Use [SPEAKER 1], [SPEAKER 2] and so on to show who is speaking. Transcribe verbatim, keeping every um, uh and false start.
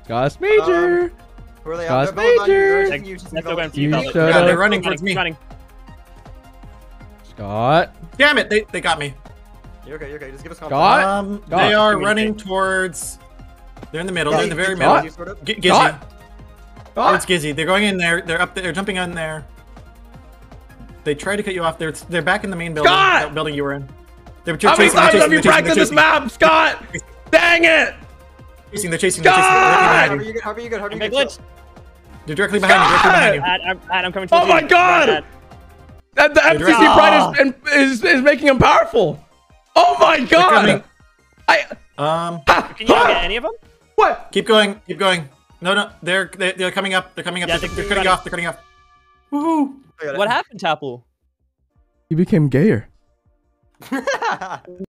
[SPEAKER 1] Gus Major.
[SPEAKER 2] Um, who are they?
[SPEAKER 1] Gus
[SPEAKER 2] They're both on you. They're
[SPEAKER 1] Major.
[SPEAKER 2] chasing you, chasing
[SPEAKER 3] Let's go
[SPEAKER 2] you.
[SPEAKER 3] and feed
[SPEAKER 1] You
[SPEAKER 3] Tapl.
[SPEAKER 1] shut
[SPEAKER 4] Yeah,
[SPEAKER 1] up.
[SPEAKER 4] they're running towards me.
[SPEAKER 3] Running.
[SPEAKER 1] Scott.
[SPEAKER 4] Damn it, they, they got me.
[SPEAKER 2] You're okay, you're okay. Just give us
[SPEAKER 1] Scott?
[SPEAKER 2] confidence.
[SPEAKER 4] Um,
[SPEAKER 1] God,
[SPEAKER 4] they are
[SPEAKER 3] communicate.
[SPEAKER 4] running towards. They're in the middle.
[SPEAKER 2] Yeah,
[SPEAKER 4] They're in the very
[SPEAKER 2] he-
[SPEAKER 4] middle.
[SPEAKER 2] he sort of-
[SPEAKER 4] G Gizzy.
[SPEAKER 1] Scott.
[SPEAKER 4] Towards
[SPEAKER 1] Scott.
[SPEAKER 4] Gizzy. They're going in there. They're up there. They're jumping on there. They try to cut you off. They're they're back in the main building.
[SPEAKER 1] Scott!
[SPEAKER 4] That building you were in. They were ch
[SPEAKER 1] How many
[SPEAKER 4] chasing, they're
[SPEAKER 1] times
[SPEAKER 4] chasing,
[SPEAKER 1] have you
[SPEAKER 4] they're chasing,
[SPEAKER 1] practiced
[SPEAKER 4] they're
[SPEAKER 1] this map, Scott? Dang it!
[SPEAKER 4] chasing, They're chasing. They're chasing. They're
[SPEAKER 1] Scott!
[SPEAKER 4] directly behind
[SPEAKER 2] Harvey,
[SPEAKER 4] you.
[SPEAKER 2] you good? Harvey, you good? Harvey,
[SPEAKER 3] I'm
[SPEAKER 2] you
[SPEAKER 3] big
[SPEAKER 2] good?
[SPEAKER 3] glitch.
[SPEAKER 4] They're directly behind you. Directly behind you.
[SPEAKER 3] Ad, I'm, Ad, I'm coming towards
[SPEAKER 1] Oh
[SPEAKER 3] you.
[SPEAKER 1] my God!
[SPEAKER 3] Ad,
[SPEAKER 1] That the M C C
[SPEAKER 4] directly-
[SPEAKER 1] Pride is, is is making him powerful. Oh my God!
[SPEAKER 4] coming.
[SPEAKER 1] I.
[SPEAKER 4] Um,
[SPEAKER 1] Ha,
[SPEAKER 3] Can you not
[SPEAKER 1] ha,
[SPEAKER 3] get any of them?
[SPEAKER 1] what?
[SPEAKER 4] keep going. Keep going. No, no. They're they're, they're coming up. They're coming up.
[SPEAKER 3] Yeah,
[SPEAKER 4] they're,
[SPEAKER 3] they're
[SPEAKER 4] they're
[SPEAKER 3] running.
[SPEAKER 4] cutting off. They're cutting off. Woohoo!
[SPEAKER 2] I got it.
[SPEAKER 3] What happened, Tapl?
[SPEAKER 1] He became gayer.